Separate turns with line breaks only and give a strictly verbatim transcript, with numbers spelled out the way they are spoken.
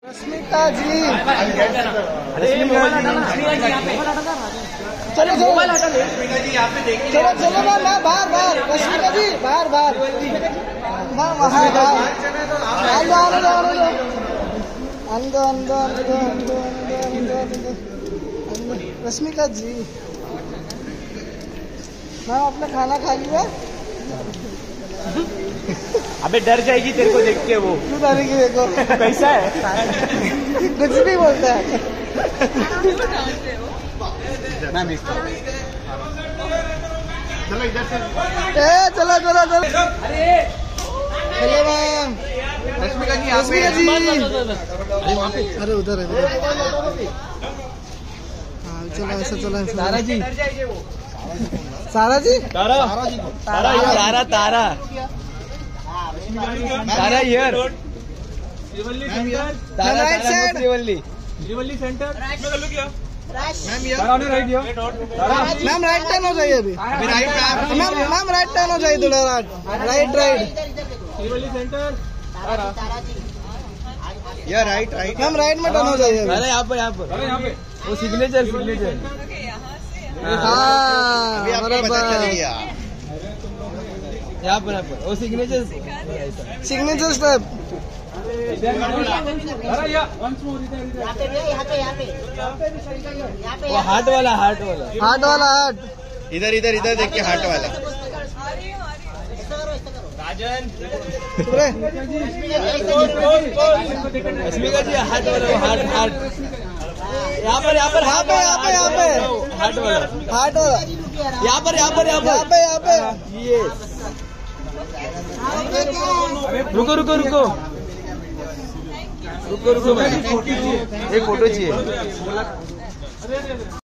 रश्मिका जी,
चलो मोबाइल हटा ले। रश्मिका जी यहाँ पे देखिए।
चलो चलो ना ना बाहर बाहर रश्मिका जी बाहर बाहर ना वहाँ बाहर अंदो अंदो अंदो अंदो अंदो अंदो अंदो अंदो रश्मिका जी, मैम आपने खाना खा लिया?
अबे डर जाएगी तेरे को देख के वो।
क्यों डरेगी? देखो
कैसा है,
कुछ भी बोलता है।
चलो इधर से।
ए चलो चलो चलो। Hello ma'am.
रश्मिका जी
रश्मिका जी,
अरे
उधर है हाँ चलो ऐसा चलो ऐसा।
Tara ji,
Sara ji,
Tara Tara Tara Tara Tara here. Tara
right side.
Srivalli Srivalli center.
Ma'am right turn हो जाइए अभी। मैम मैम राइट टर्न हो जाइए थोड़ा। Right right
Srivalli center.
या राइट राइट
मैम राइट में टर्न हो जाइए अभी।
अरे यहाँ पर यहाँ पर यहाँ पे वो सिग्नेचर सिग्नेचर।
हाँ
अभी आपको पता चल गया।
यहाँ पर यहाँ पर वो सिग्नेचर
सिग्नेचर स्टेप।
वो हार्ट वाला हार्ट वाला
हार्ट वाला हार्ट।
इधर इधर इधर देखिए हार्ट वाला।
रश्मिका जी हार्ट वाला वो हार्ट हार्ट यहाँ पर यहाँ पर
यहाँ पे यहाँ पे यहाँ पे
हार्ट वाला
हार्ट वाला
यहाँ पर यहाँ पर यहाँ
यहाँ पे यहाँ पे।
ये रुको रुको रुको रुको रुको मैं एक फोटो चाहिए।